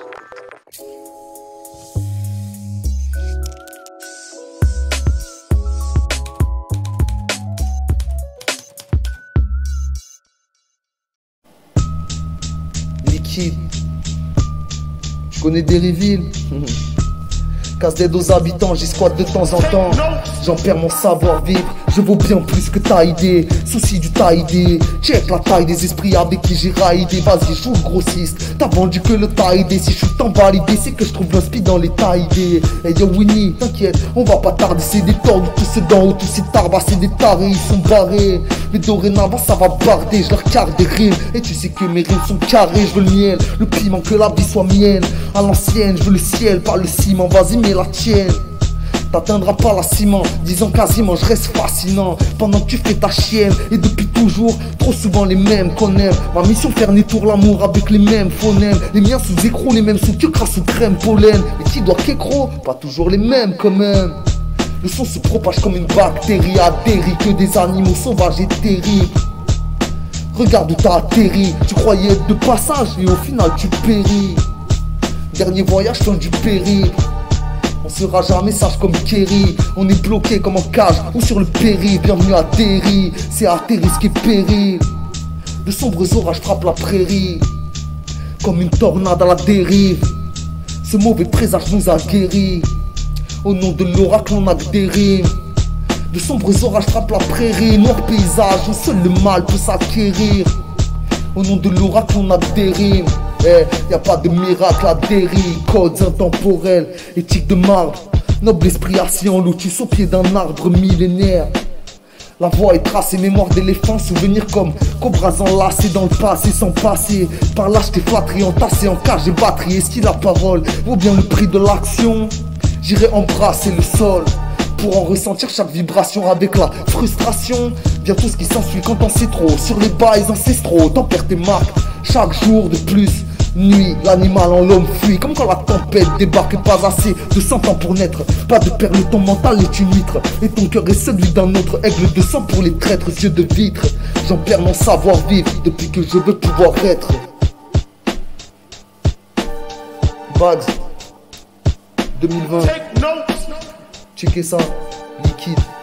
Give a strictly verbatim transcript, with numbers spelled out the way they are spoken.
Liquide. Tu connais Derryville? Casse d'aide aux habitants, j'y squatte de temps en temps. J'en perds mon savoir-vivre, je vaux bien plus que ta idée. Souci du ta idée, check la taille des esprits avec qui j'ai raidé. Vas-y, joue le grossiste, t'as vendu que le ta idée. Si je suis tant validé, c'est que je trouve l'inspi dans les ta idées. Hey yo Winnie, t'inquiète, on va pas tarder, c'est des tordus. Tous ceux d'en haut, tous ces tarbas, c'est des tarés, ils sont barrés. Mais dorénavant ça va barder, je leur carre des rimes. Et tu sais que mes rimes sont carrées, je veux le miel, le piment, que la vie soit mienne. À l'ancienne, je veux le ciel, pas le ciment, vas-y mets la tienne. T'atteindras pas la ciment, disant quasiment je reste fascinant. Pendant que tu fais ta chienne, et depuis toujours, trop souvent les mêmes qu'on aime. Ma mission faire tour l'amour avec les mêmes phonèmes. Les miens sous écrou, les mêmes sous que crasse sous crème pollen. Et qui doit qu'écro, pas toujours les mêmes quand même. Le son se propage comme une bactérie, adhérie que des animaux sauvages et terribles. Regarde où t'as atterri, tu croyais être de passage et au final tu péris. Dernier voyage fin du péril. On sera jamais sage comme Kerry. On est bloqué comme en cage ou sur le péril. Bienvenue à Derry, c'est à tes risques et périls. De sombres orages frappent la prairie comme une tornade à la dérive. Ce mauvais présage nous a guéris. Au nom de l'oracle on a que des rimes. De sombres orages frappent la prairie. Noir paysage où seul le mal peut s'acquérir. Au nom de l'oracle on a que des rimes. Eh, y a pas de miracle à Derry. Codes intemporels, éthique de marbre. Noble esprit assis en lotus au pied d'un arbre millénaire. La voix est tracée, mémoire d'éléphant, souvenirs comme cobras enlacés dans le passé sans passer. Par lâcheté flatterie, entassé en cage et batterie. Est-ce que la parole vaut bien le prix de l'action? J'irai embrasser le sol pour en ressentir chaque vibration avec la frustration. Vient tout ce qui s'ensuit quand on sait trop. Sur les bails ancestraux, t'en perds tes marques chaque jour de plus. Nuit, l'animal en l'homme fuit. Comme quand la tempête débarque et pas assez de cent ans pour naître. Pas de perle, ton mental est une huître. Et ton cœur est celui d'un autre. Aigle de sang pour les traîtres, yeux de vitre. J'en perds mon savoir-vivre depuis que je veux pouvoir être. Bad deux mille vingt. Checkez ça, liquide.